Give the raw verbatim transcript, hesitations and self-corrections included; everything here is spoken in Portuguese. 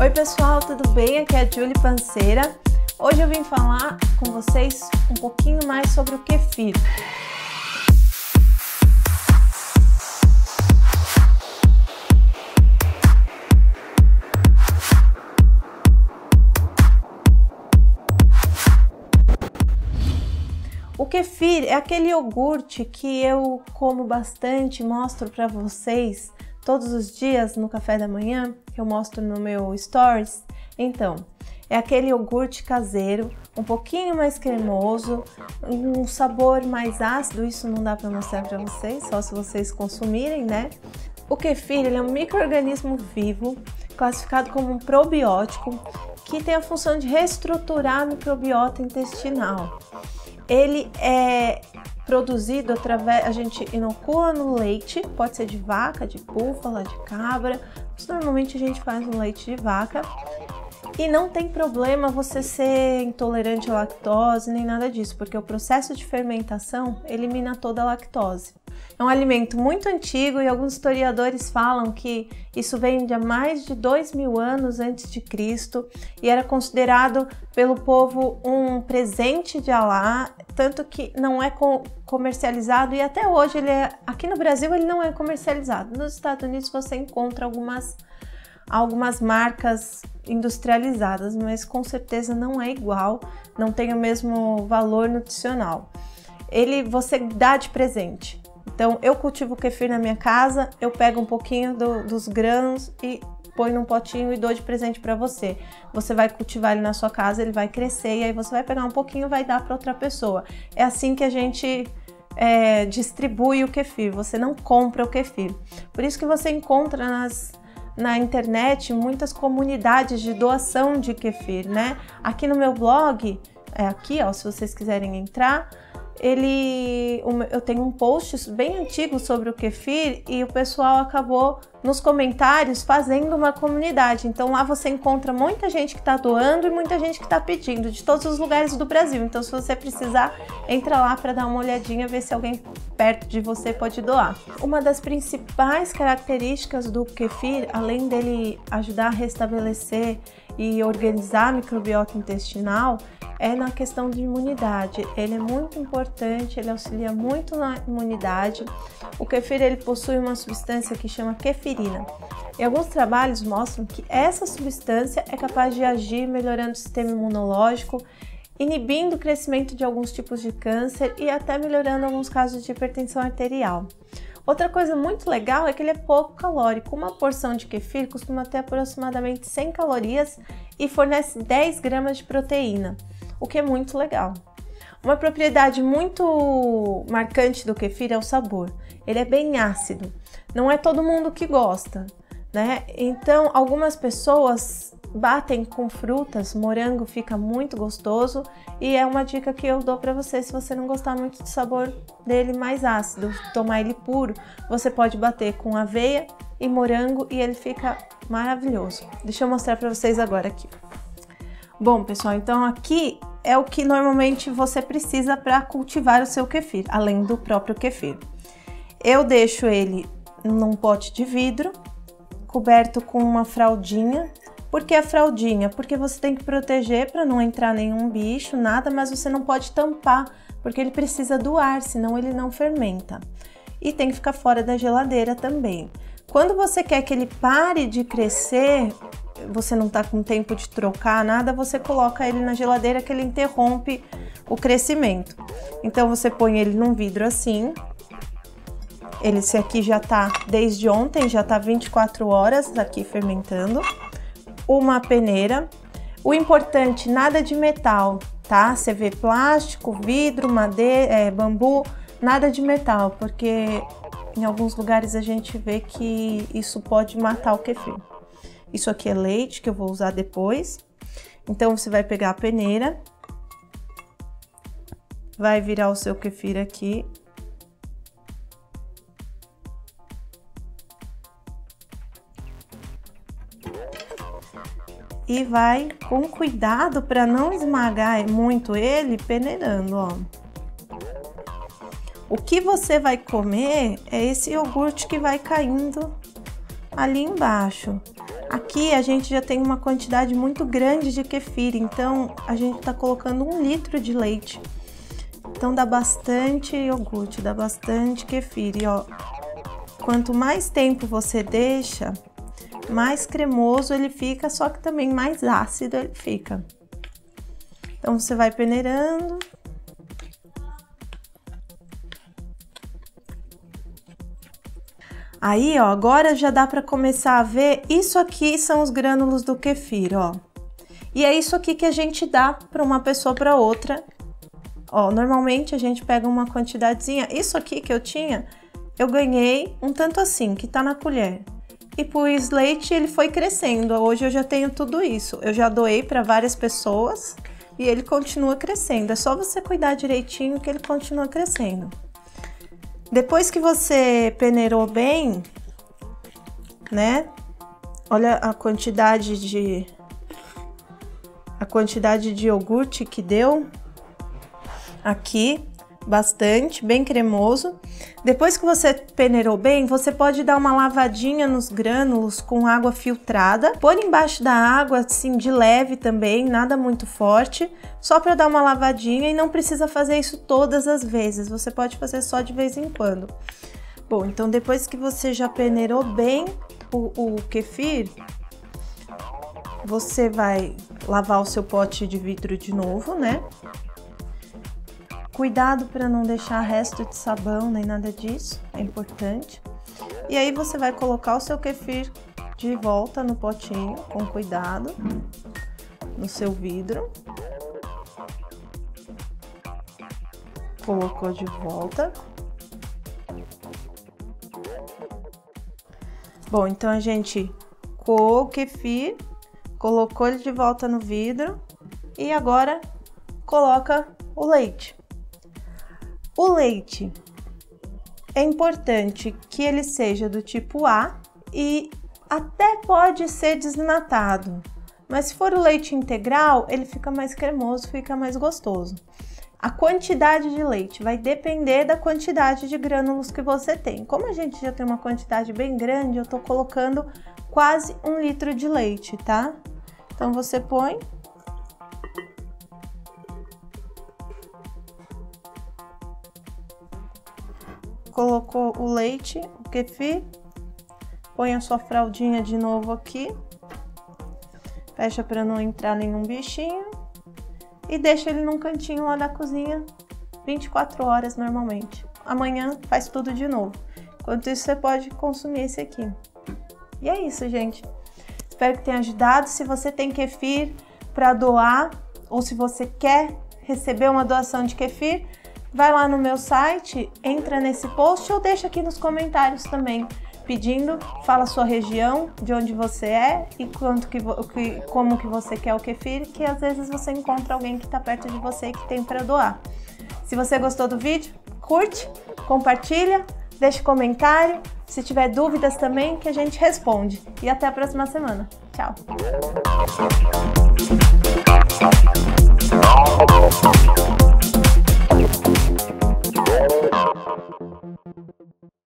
Oi pessoal, tudo bem? Aqui é a Julie Panceira. Hoje eu vim falar com vocês um pouquinho mais sobre o kefir. O kefir é aquele iogurte que eu como bastante, mostro para vocês todos os dias no café da manhã, que eu mostro no meu stories. Então, é aquele iogurte caseiro, um pouquinho mais cremoso, um sabor mais ácido. Isso não dá para mostrar para vocês, só se vocês consumirem, né? O kefir, ele é um micro-organismo vivo, classificado como um probiótico, que tem a função de reestruturar a microbiota intestinal. Ele é produzido através, a gente inocula no leite, pode ser de vaca, de búfala, de cabra, mas normalmente a gente faz no leite de vaca. E não tem problema você ser intolerante à lactose nem nada disso, porque o processo de fermentação elimina toda a lactose. É um alimento muito antigo e alguns historiadores falam que isso vem de há mais de dois mil anos antes de Cristo e era considerado pelo povo um presente de Alá, tanto que não é comercializado e até hoje ele é, aqui no Brasil ele não é comercializado. Nos Estados Unidos você encontra algumas algumas marcas industrializadas, mas com certeza não é igual, não tem o mesmo valor nutricional. Ele você dá de presente. Então eu cultivo o kefir na minha casa, eu pego um pouquinho do, dos grãos e põe num potinho e dou de presente para você. Você vai cultivar ele na sua casa, ele vai crescer e aí você vai pegar um pouquinho e vai dar para outra pessoa. É assim que a gente é, distribui o kefir, você não compra o kefir. Por isso que você encontra nas na internet muitas comunidades de doação de kefir, né? Aqui no meu blog, é aqui, ó, se vocês quiserem entrar, ele, eu tenho um post bem antigo sobre o kefir e o pessoal acabou nos comentários fazendo uma comunidade. Então lá você encontra muita gente que está doando e muita gente que está pedindo de todos os lugares do Brasil. Então se você precisar, entra lá para dar uma olhadinha, ver se alguém perto de você pode doar. Uma das principais características do kefir, além dele ajudar a restabelecer e organizar a microbiota intestinal, é na questão de imunidade. Ele é muito importante, ele auxilia muito na imunidade. O kefir ele possui uma substância que chama kefirina. E alguns trabalhos mostram que essa substância é capaz de agir melhorando o sistema imunológico, inibindo o crescimento de alguns tipos de câncer e até melhorando alguns casos de hipertensão arterial. Outra coisa muito legal é que ele é pouco calórico. Uma porção de kefir costuma ter aproximadamente cem calorias e fornece dez gramas de proteína, o que é muito legal. Uma propriedade muito marcante do kefir é o sabor. Ele é bem ácido. Não é todo mundo que gosta, né? Então, algumas pessoas batem com frutas, morango fica muito gostoso e é uma dica que eu dou para você. Se você não gostar muito do sabor dele mais ácido, tomar ele puro, você pode bater com aveia e morango e ele fica maravilhoso. Deixa eu mostrar para vocês agora aqui. Bom, pessoal, então aqui é o que normalmente você precisa para cultivar o seu kefir, além do próprio kefir. Eu deixo ele num pote de vidro, coberto com uma fraldinha. Por que a fraldinha? Porque você tem que proteger para não entrar nenhum bicho, nada, mas você não pode tampar, porque ele precisa do ar, senão ele não fermenta. E tem que ficar fora da geladeira também. Quando você quer que ele pare de crescer, você não está com tempo de trocar nada, você coloca ele na geladeira que ele interrompe o crescimento. Então você põe ele num vidro assim. Ele, esse aqui já tá desde ontem, já tá vinte e quatro horas aqui fermentando. Uma peneira. O importante, nada de metal, tá? Você vê plástico, vidro, madeira, é, bambu, nada de metal, porque em alguns lugares a gente vê que isso pode matar o kefir. Isso aqui é leite, que eu vou usar depois. Então, você vai pegar a peneira, vai virar o seu kefir aqui. E vai com cuidado para não esmagar muito ele, peneirando, ó. O que você vai comer é esse iogurte que vai caindo ali embaixo. Aqui a gente já tem uma quantidade muito grande de kefir, então a gente tá colocando um litro de leite. Então dá bastante iogurte, dá bastante kefir. E ó, quanto mais tempo você deixa, mais cremoso ele fica, só que também mais ácido ele fica. Então você vai peneirando. Aí, ó, agora já dá para começar a ver, isso aqui são os grânulos do kefir, ó. E é isso aqui que a gente dá para uma pessoa para outra. Ó, normalmente a gente pega uma quantidadezinha, isso aqui que eu tinha, eu ganhei um tanto assim, que tá na colher. E pus leite e ele foi crescendo, hoje eu já tenho tudo isso. Eu já doei para várias pessoas e ele continua crescendo, é só você cuidar direitinho que ele continua crescendo. Depois que você peneirou bem, né? Olha a quantidade de a quantidade de iogurte que deu aqui, bastante, bem cremoso. Depois que você peneirou bem, você pode dar uma lavadinha nos grânulos com água filtrada, pôr embaixo da água assim de leve também, nada muito forte, só para dar uma lavadinha, e não precisa fazer isso todas as vezes, você pode fazer só de vez em quando. Bom, então depois que você já peneirou bem o, o kefir, você vai lavar o seu pote de vidro de novo, né? Cuidado para não deixar resto de sabão nem nada disso, é importante. E aí você vai colocar o seu kefir de volta no potinho, com cuidado, no seu vidro. Colocou de volta. Bom, então a gente coou o kefir, colocou ele de volta no vidro e agora coloca o leite. O leite é importante que ele seja do tipo A e até pode ser desnatado, mas se for o leite integral, ele fica mais cremoso, fica mais gostoso. A quantidade de leite vai depender da quantidade de grânulos que você tem. Como a gente já tem uma quantidade bem grande, eu tô colocando quase um litro de leite, tá? Então você põe. Colocou o leite, o kefir, põe a sua fraldinha de novo aqui, fecha para não entrar nenhum bichinho e deixa ele num cantinho lá da cozinha vinte e quatro horas normalmente. Amanhã faz tudo de novo. Enquanto isso, você pode consumir esse aqui. E é isso, gente. Espero que tenha ajudado. Se você tem kefir para doar ou se você quer receber uma doação de kefir, vai lá no meu site, entra nesse post ou deixa aqui nos comentários também, pedindo, fala a sua região, de onde você é e quanto que, que, como que você quer o kefir, que às vezes você encontra alguém que está perto de você e que tem para doar. Se você gostou do vídeo, curte, compartilha, deixa um comentário, se tiver dúvidas também que a gente responde. E até a próxima semana. Tchau! We'll be right back.